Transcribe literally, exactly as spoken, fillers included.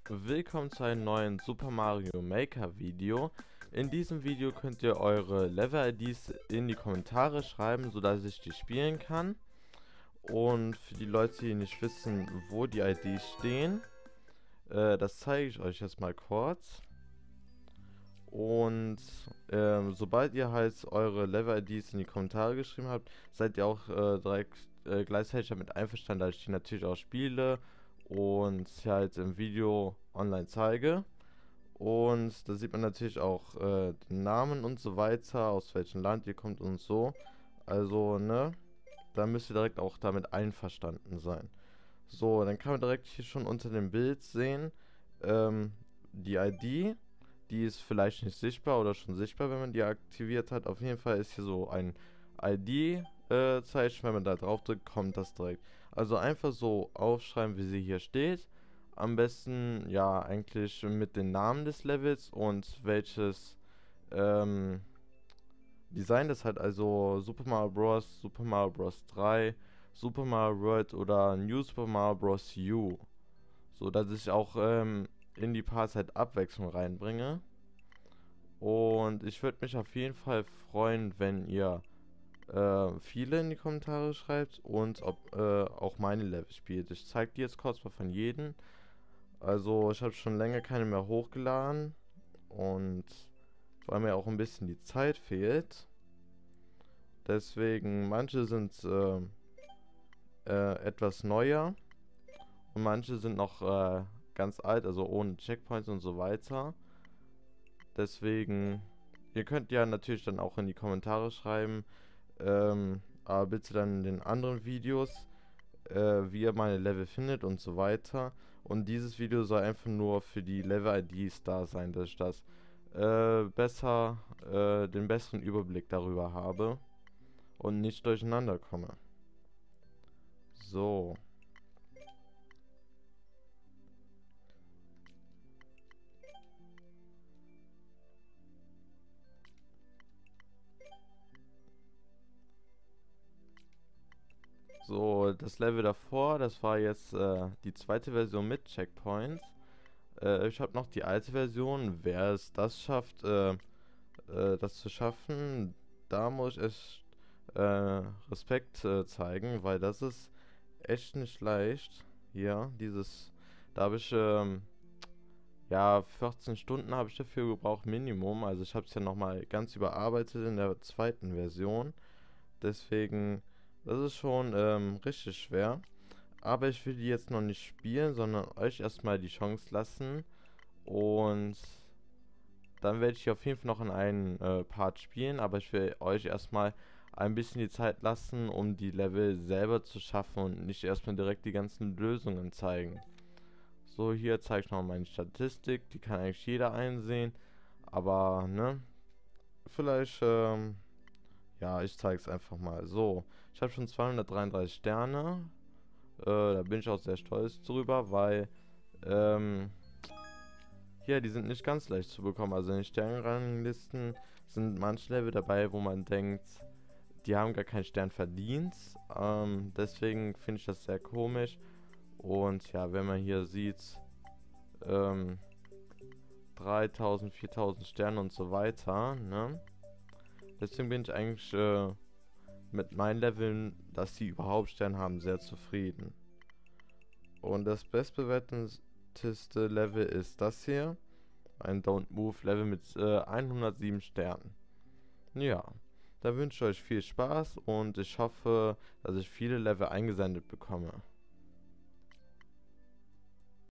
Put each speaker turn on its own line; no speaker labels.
Willkommen zu einem neuen Super Mario Maker Video. In diesem Video könnt ihr eure Level-I Ds in die Kommentare schreiben, sodass ich die spielen kann. Und für die Leute, die nicht wissen, wo die I Ds stehen, äh, das zeige ich euch jetzt mal kurz. Und ähm, sobald ihr halt eure Level-I Ds in die Kommentare geschrieben habt, seid ihr auch äh, direkt äh, gleichzeitig damit einverstanden, dass ich die natürlich auch spiele und halt im Video online zeige. Und da sieht man natürlich auch äh, den Namen und so weiter, aus welchem Land ihr kommt und so. Also, ne, da müsst ihr direkt auch damit einverstanden sein. So, dann kann man direkt hier schon unter dem Bild sehen, ähm, die I D, die ist vielleicht nicht sichtbar oder schon sichtbar, wenn man die aktiviert hat. Auf jeden Fall ist hier so ein I D-Zeichen, wenn man da drauf drückt, kommt das direkt. Also einfach so aufschreiben, wie sie hier steht. Am besten, ja, eigentlich mit den Namen des Levels und welches ähm, Design das hat. Also Super Mario Bros., Super Mario Bros. drei, Super Mario World oder New Super Mario Bros. U. So, dass ich auch ähm, in die Parts halt Abwechslung reinbringe. Und ich würde mich auf jeden Fall freuen, wenn ihr äh, viele in die Kommentare schreibt und ob äh, auch meine Level spielt. Ich zeige die jetzt kurz mal von jedem. Also ich habe schon länger keine mehr hochgeladen und weil mir auch ein bisschen die Zeit fehlt. Deswegen, manche sind äh, äh, etwas neuer und manche sind noch äh, ganz alt, also ohne Checkpoints und so weiter. Deswegen, ihr könnt ja natürlich dann auch in die Kommentare schreiben, ähm, aber bitte dann in den anderen Videos, äh, wie ihr meine Level findet und so weiter. Und dieses Video soll einfach nur für die Level-I Ds da sein, dass ich das äh, besser, äh, den besseren Überblick darüber habe und nicht durcheinander komme. So. So, das Level davor, das war jetzt äh, die zweite Version mit Checkpoints. Äh, ich habe noch die alte Version. Wer es das schafft, äh, äh, das zu schaffen, da muss ich echt äh, Respekt äh, zeigen, weil das ist echt nicht leicht. Hier, dieses, da habe ich, ähm, ja, vierzehn Stunden habe ich dafür gebraucht, Minimum. Also ich habe es ja nochmal ganz überarbeitet in der zweiten Version. Deswegen, das ist schon ähm, richtig schwer. Aber ich will die jetzt noch nicht spielen, sondern euch erstmal die Chance lassen. Und dann werde ich auf jeden Fall noch in einen äh, Part spielen. Aber ich will euch erstmal ein bisschen die Zeit lassen, um die Level selber zu schaffen und nicht erstmal direkt die ganzen Lösungen zeigen. So, hier zeige ich noch meine Statistik. Die kann eigentlich jeder einsehen. Aber, ne? Vielleicht, ähm, ja, ich zeige es einfach mal. So, ich habe schon zweihundertdreiunddreißig Sterne. Äh, da bin ich auch sehr stolz drüber, weil, ähm, ja, die sind nicht ganz leicht zu bekommen. Also in den Sternranglisten sind manche Level dabei, wo man denkt, die haben gar keinen Stern verdient. Ähm, deswegen finde ich das sehr komisch. Und ja, wenn man hier sieht, ähm, dreitausend, viertausend Sterne und so weiter, ne? Deswegen bin ich eigentlich äh, mit meinen Leveln, dass sie überhaupt Sterne haben, sehr zufrieden. Und das bestbewertete Level ist das hier. Ein Don't Move Level mit äh, hundertsieben Sternen. Ja, da wünsche ich euch viel Spaß und ich hoffe, dass ich viele Level eingesendet bekomme.